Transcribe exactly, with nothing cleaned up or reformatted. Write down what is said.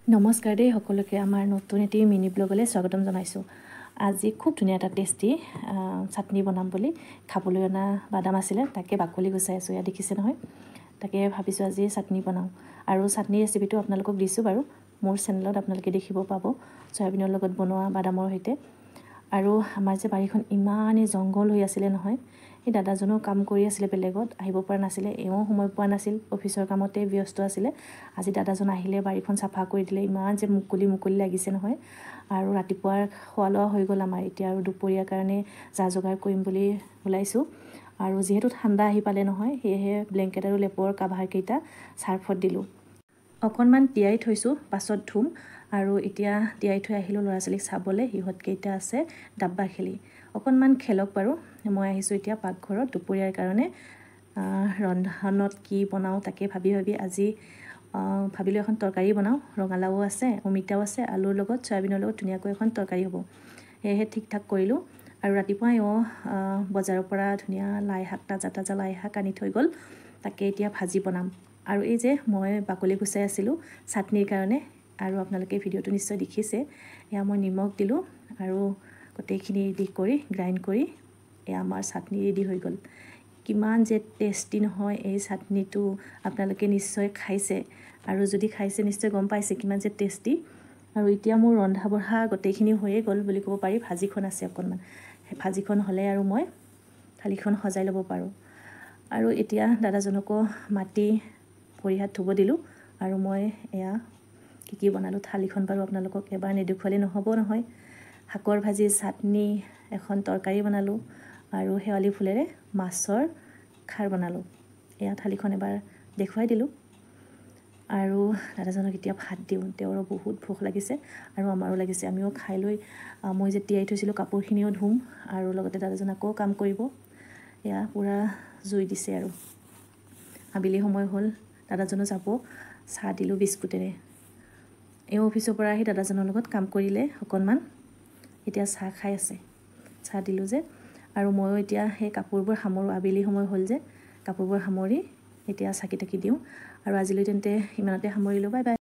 নমস্কাৰ দেই সকলোকে আমাৰ নতুন এটি মিনি ব্লগলৈ স্বাগতম জনাইছোঁ। আজি খুব ধুনীয়া এটা টেষ্টি চাটনি বনাম বুলি খাবলৈ অনা বাদাম আছিলে, তাকে বাকলি গুচাই আছোঁ। ইয়াত দেখিছে নহয়, তাকে ভাবিছোঁ আজি চাটনি বনাওঁ। আৰু চাটনি ৰেচিপিটো আপোনালোকক দিছোঁ বাৰু, মোৰ চেনেলত আপোনালোকে দেখিব পাব, চয়াবিনৰ লগত বনোৱা বাদামৰ সৈতে। আৰু আমাৰ যে বাৰীখন ইমানেই জংঘল হৈ আছিলে নহয়, এই দাদাজনেও কাম কৰি আছিলে, বেলেগত আহিব পৰা নাছিলে, এওঁ সময় পোৱা নাছিল, অফিচৰ কামতে ব্যস্ত আছিলে। আজি দাদাজন আহিলে, বাৰীখন চাফা কৰি দিলে, ইমান যে মুকলি মুকলি লাগিছে নহয়। আৰু ৰাতিপুৱাৰ খোৱা লোৱা হৈ গ'ল আমাৰ, এতিয়া আৰু দুপৰীয়াৰ কাৰণে যা যোগাৰ কৰিম বুলি ওলাইছোঁ। আৰু যিহেতু ঠাণ্ডা আহি পালে নহয়, সেয়েহে ব্লেংকেট আৰু লেপৰ কাভাৰকেইটা চাৰ্ফত দিলোঁ। অকণমান তিয়াই থৈছোঁ, পাছত ধুম। আৰু এতিয়া তিয়াই থৈ আহিলোঁ ল'ৰা ছোৱালীক চাবলৈ, সিহঁতকেইটা আছে ডাব্বা খেলি। অকণমান খেলক বাৰু। মই আহিছোঁ এতিয়া পাকঘৰত দুপৰীয়াৰ কাৰণে। ৰন্ধনত কি বনাওঁ তাকে ভাবি ভাবি আজি ভাবিলোঁ এখন তৰকাৰী বনাওঁ। ৰঙালাও আছে, অমিতাও আছে, আলুৰ লগত চয়াবিনৰ লগত ধুনীয়াকৈ এখন তৰকাৰী হ'ব, সেয়েহে ঠিক ঠাক কৰিলোঁ। আৰু ৰাতিপুৱা এওঁ বজাৰৰ পৰা ধুনীয়া লাই শাক, তাজা তাজা লাই শাক আনি থৈ গ'ল, তাকে এতিয়া ভাজি বনাম। আৰু এই যে মই বাকলি গুচাই আছিলোঁ চাটনিৰ কাৰণে, আৰু আপোনালোকে ভিডিঅ'টো নিশ্চয় দেখিছে। এয়া মই নিমখ দিলোঁ আৰু গোটেইখিনি দি কৰি গ্ৰাইণ্ড কৰি এয়া আমাৰ চাটনি ৰেডি হৈ গ'ল। কিমান যে টেষ্টি নহয় এই চাটনিটো, আপোনালোকে নিশ্চয় খাইছে, আৰু যদি খাইছে নিশ্চয় গম পাইছে কিমান যে টেষ্টি। আৰু এতিয়া মোৰ ৰন্ধা বঢ়া গোটেইখিনি হৈয়ে গ'ল বুলি ক'ব পাৰি। ভাজিখন আছে অকণমান, সেই ভাজিখন হ'লে আৰু মই থালিখন সজাই ল'ব পাৰোঁ। আৰু এতিয়া দাদাজনকো মাতি ভৰি হাত ধুব দিলোঁ, আৰু মই এয়া কি কি বনালোঁ থালিখন বাৰু আপোনালোকক এবাৰ নেদেখুৱালে নহ'ব নহয়। শাকৰ ভাজি, চাটনি, এখন তৰকাৰী বনালোঁ, আৰু শেৱালি ফুলেৰে মাছৰ খাৰ বনালোঁ। এয়া থালিখন এবাৰ দেখুৱাই দিলোঁ। আৰু দাদাজনক এতিয়া ভাত দিওঁ, তেওঁৰো বহুত ভোক লাগিছে আৰু আমাৰো লাগিছে। আমিও খাই লৈ মই যে তিয়াই থৈছিলোঁ কাপোৰখিনিও ধুম, আৰু লগতে দাদাজন আকৌ কাম কৰিব। এয়া পূৰা জুই দিছে আৰু আবেলি সময় হ'ল, দাদাজনো যাব। চাহ দিলোঁ বিস্কুটেৰে। এওঁ অফিচৰ পৰা আহি দাদাজনৰ লগত কাম কৰিলে অকণমান, এতিয়া চাহ খাই আছে। চাহ দিলোঁ যে, আৰু ময়ো এতিয়া সেই কাপোৰবোৰ সামৰোঁ, আবেলি সময় হ'ল যে কাপোৰবোৰ সামৰি এতিয়া চাকি তাকি দিওঁ। আৰু আজিলৈ তেন্তে ইমানতে সামৰিলোঁ, বাই বাই।